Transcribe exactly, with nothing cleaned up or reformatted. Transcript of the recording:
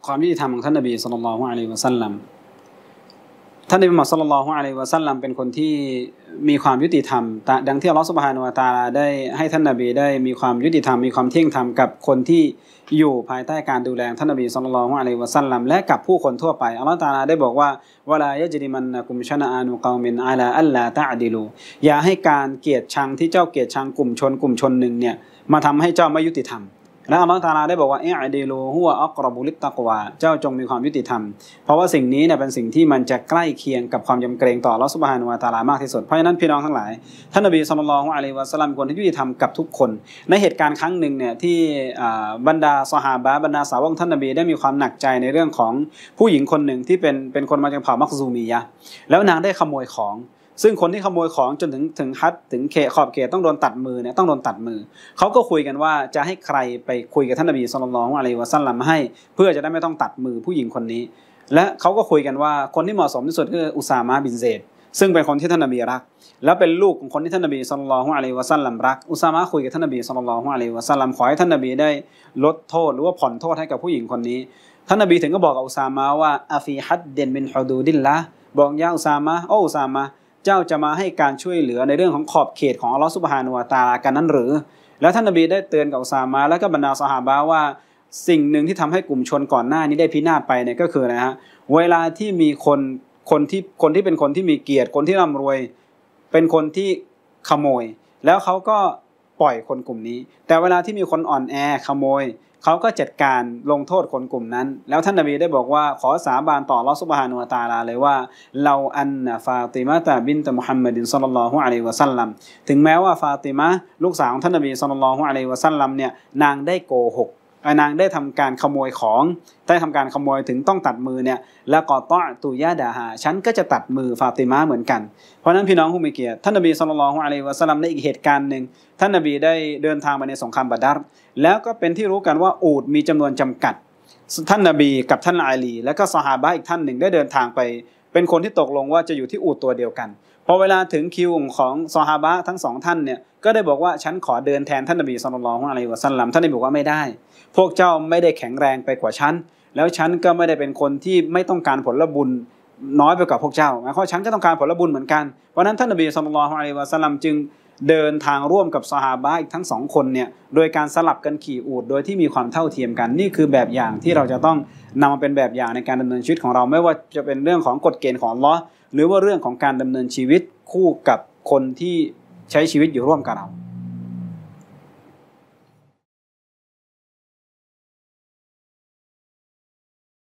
ความยุติธรรมของท่านนบีศ็อลลัลลอฮุอะลัยฮิวะซัลลัมท่านนบีมุฮัมมัดศ็อลลัลลอฮุอะลัยฮิวะซัลลัมเป็นคนที่มีความยุติธรรมดังที่อัลเลาะห์ซุบฮานะฮูวะตะอาลาได้ให้ท่านนบีได้มีความยุติธรรมมีความเที่ยงธรรมกับคนที่อยู่ภายใต้การดูแลท่านนบีศ็อลลัลลอฮุอะลัยฮิวะซัลลัมและกับผู้คนทั่วไปอัลเลาะห์ตะอาลาได้บอกว่าวะลายะจริมันนะกุมชะนะอานุกอมินอะลาอัลลาตะอดิลูอย่าให้การเกลียดชังที่เจ้าเกลียดชังกลุ่มชนกลุ่มชนหนึ่งเนี่ยมาทำให้เจ้าไม่ยุติธรรมและอัลเลาะห์ตะอาลาได้บอกว่าอิอดิลูฮุวะอักรอบุลิตตักวาเจ้าจงมีความยุติธรรมเพราะว่าสิ่งนี้เนี่ยเป็นสิ่งที่มันจะใกล้เคียงกับความยำเกรงต่ออัลเลาะห์ซุบฮานะฮูวะตะอาลามากที่สุดเพราะฉะนั้นพี่น้องทั้งหลายท่านนบีศ็อลลัลลอฮุอะลัยฮิวะซัลลัมควรที่ยุติธรรมกับทุกคนในเหตุการณ์ครั้งหนึ่งเนี่ยที่บรรดาซอฮาบะห์บรรดาสาวกท่านนบีได้มีความหนักใจในเรื่องของผู้หญิงคนหนึ่งที่เป็นเป็นคนมาจากเผ่ามักซูมียะห์แล้วนางได้ขโมยของซึ่งคนที่ขโมยของจนถึงถึงฮัดถึงเขตขอบเขตต้องโดนตัดมือเนี่ยต้องโดนตัดมือเขาก็คุยกันว่าจะให้ใครไปคุยกับท่านนบีศ็อลลัลลอฮุอะลัยฮิวะซัลลัมให้เพื่อจะได้ไม่ต้องตัดมือผู้หญิงคนนี้และเขาก็คุยกันว่าคนที่เหมาะสมที่สุดคืออุซามะห์บินเซดซึ่งเป็นคนที่ท่านนบีรักแล้วเป็นลูกของคนที่ท่านนบีศ็อลลัลลอฮุอะลัยฮิวะซัลลัมรักอุซามะห์คุยกับท่านนบีศ็อลลัลลอฮุอะลัยฮิวะซัลลัมขอให้ท่านนบีได้ลดโทษหรือว่าผ่อนโทษให้กับผู้หญิงคนนี้ท่านนบีถึงก็บอกกับอุซามะห์ว่าอาฟีฮัดเดนมินฮุดูดิลละห์บอกยาอุซามะห์โอ้อุซามะห์เจ้าจะมาให้การช่วยเหลือในเรื่องของขอบเขตของอัลเลาะห์ซุบฮานะฮูวะตะอาลากันนั้นหรือแล้วท่านนบีได้เตือนกับอุซามะห์และก็บรรดาซอฮาบะห์ว่าสิ่งหนึ่งที่ทำให้กลุ่มชนก่อนหน้านี้ได้พินาศไปเนี่ยก็คืออะไรฮะเวลาที่มีคนคนที่คนที่เป็นคนที่มีเกียรติคนที่ร่ำรวยเป็นคนที่ขโมยแล้วเขาก็ปล่อยคนกลุ่มนี้แต่เวลาที่มีคนอ่อนแอขโมยเขาก็จัดการลงโทษคนกลุ่มนั้นแล้วท่านนบีได้บอกว่าขอสาบานต่ออัลเลาะห์ซุบฮานะฮูวะตะอาลาเลยว่าเราอันนะฟาติมะตะบินตะมุฮัมมัดศ็อลลัลลอฮุอะลัยฮิวะซัลลัมถึงแม้ว่าฟาติมะห์ลูกสาวของท่านนบีศ็อลลัลลอฮุอะลัยฮิวะซัลลัมเนี่ยนางได้โกหกนางได้ทำการขโมยของได้ทำการขโมยถึงต้องตัดมือเนี่ยแล้วก็ตอตุยะดาฮาฉันก็จะตัดมือฟาติมะห์เหมือนกันเพราะนั้นพี่น้องผู้มีเกียรติท่านนบีศ็อลลัลลอฮุอะลัยฮิวะซัลลัมในอีกเหตุการณ์นึงท่านนบีได้เดินทางไปในสงครามบะดัรแล้วก็เป็นที่รู้กันว่าอูฐมีจำนวนจำกัดท่านนบีกับท่านอาลีและก็ซอฮาบะห์อีกท่านหนึ่งได้เดินทางไปเป็นคนที่ตกลงว่าจะอยู่ที่อูฐตัวเดียวกันพอเวลาถึงคิวของซอฮาบะห์ทั้งสองท่านเนี่ยก็ได้บอกว่าฉันขอเดินแทนท่านนบีศ็อลลัลลอฮุอะลัยฮิวะซัลลัมท่านนบีบอกว่าไม่ได้พวกเจ้าไม่ได้แข็งแรงไปกว่าฉันแล้วฉันก็ไม่ได้เป็นคนที่ไม่ต้องการผลบุญน้อยไปกว่าพวกเจ้าหมายความว่าฉันก็ต้องการผลบุญเหมือนกันเพราะนั้นท่านนบีศ็อลลัลลอฮุอะลัยฮิวะซัลลัมจึงเดินทางร่วมกับซอฮาบะห์อีกทั้งสองคนเนี่ยโดยการสลับกันขี่อูฐโดยที่มีความเท่าเทียมกันนี่คือแบบอย่างที่เราจะต้องนำมาเป็นแบบอย่างในการดำเนินชีวิตของเราไม่ว่าจะเป็นเรื่องของกฎเกณฑ์ของอัลเลาะห์หรือว่าเรื่องของการดำเนินชีวิตคู่กับคนที่ใช้ชีวิตอยู่ร่วมกับเรา